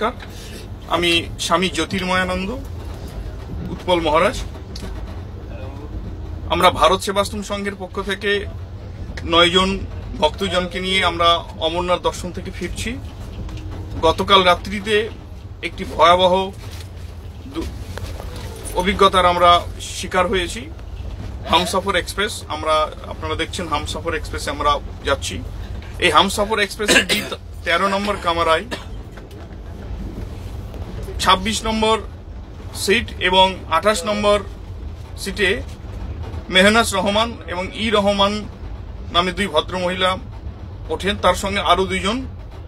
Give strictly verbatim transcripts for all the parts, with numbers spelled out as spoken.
নমস্কার। আমি স্বামী জ্যোতির্ময়ানন্দ উৎপল মহারাজ। আমরা ভারত সেবাশ্রম সংঘের পক্ষ থেকে নয় জন ভক্তজনকে নিয়ে আমরা অমরনাথ দর্শন থেকে ফিরছি। গতকাল রাত্রিতে একটি ভয়াবহ অভিজ্ঞতার আমরা শিকার হয়েছি। হামসফর এক্সপ্রেস, আমরা আপনারা দেখছেন হামসফর এক্সপ্রেসে আমরা যাচ্ছি। এই হামসফর এক্সপ্রেসের ডি তেরো নম্বর কামরায় ছাব্বিশ নম্বর সিট এবং আঠাশ নম্বর সিটে মেহনাজ রহমান এবং ই রহমান নামে দুই ভদ্র মহিলা ওঠেন, তার সঙ্গে আরো দুইজন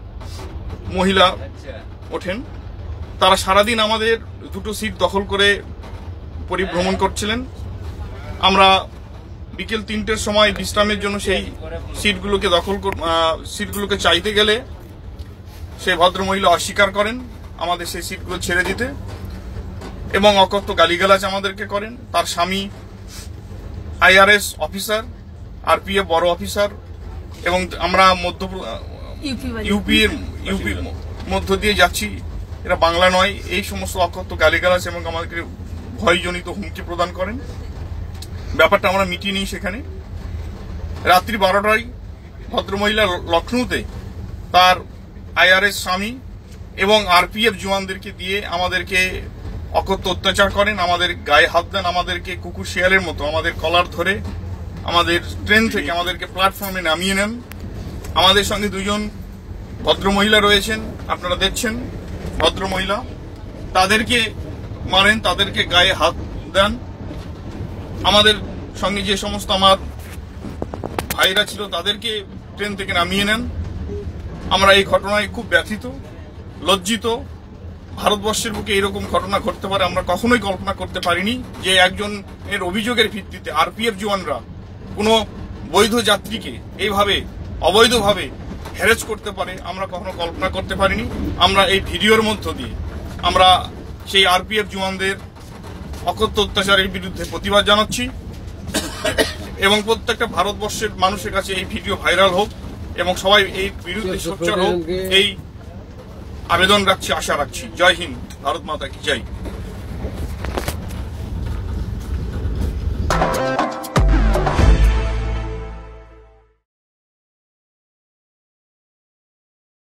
মহিলা ওঠেন। তারা সারাদিন আমাদের দুটো সিট দখল করে পরিভ্রমণ করছিলেন। আমরা বিকেল তিনটের সময় বিশ্রামের জন্য সেই সিটগুলোকে দখল সিটগুলোকে চাইতে গেলে সেই ভদ্র মহিলা অস্বীকার করেন আমাদের সেই সিটগুলো ছেড়ে দিতে এবং অকথ্য গালিগালাজ আমাদেরকে করেন। তার স্বামী আইআরএস অফিসার, আরপিএফ বড় অফিসার, এবং আমরা মধ্য ইউপি এর ইউপি মধ্য দিয়ে যাচ্ছি, এটা বাংলা নয়। এই সমস্ত অকথ্য গালিগালাজ এবং আমাদেরকে ভয়জনিত হুমকি প্রদান করেন। ব্যাপারটা আমরা মিটিয়ে নিই। সেখানে রাত্রি বারোটায় ভদ্রমহিলা লখনৌতে তার আইআরএস স্বামী এবং আরপিএফ জওয়ানদেরকে দিয়ে আমাদেরকে অকথ্য অত্যাচার করেন, আমাদের গায়ে হাত দেন, আমাদেরকে কুকুর শিয়ালের মতো আমাদের কলার ধরে আমাদের ট্রেন থেকে আমাদেরকে প্ল্যাটফর্মে নামিয়ে নেন। আমাদের সঙ্গে দুজন ভদ্রমহিলা রয়েছেন, আপনারা দেখছেন ভদ্রমহিলা, তাদেরকে মারেন, তাদেরকে গায়ে হাত দেন। আমাদের সঙ্গে যে সমস্ত আমার ভাইরা ছিল তাদেরকে ট্রেন থেকে নামিয়ে নেন। আমরা এই ঘটনায় খুব ব্যথিত, লজ্জিত। ভারতবর্ষের বুকে এরকম ঘটনা ঘটতে পারে আমরা কখনোই কল্পনা করতে পারিনি, যে একজনের অভিযোগের ভিত্তিতে আরপিএফ জওয়ানরা কোনো বৈধ যাত্রীকে এইভাবে অবৈধভাবে হ্যারেস করতে পারে, আমরা কখনো কল্পনা করতে পারিনি। আমরা এই ভিডিওর মধ্য দিয়ে আমরা সেই আরপিএফ জওয়ানদের অকথ্য অত্যাচারের বিরুদ্ধে প্রতিবাদ জানাচ্ছি এবং প্রত্যেকটা ভারতবর্ষের মানুষের কাছে এই ভিডিও ভাইরাল হোক এবং সবাই এই বিরুদ্ধে সোচ্চার হোক, এই আবেদন রাখছি, আশা রাখছি। জয় হিন্দ, ভারত মাতা কি জয়।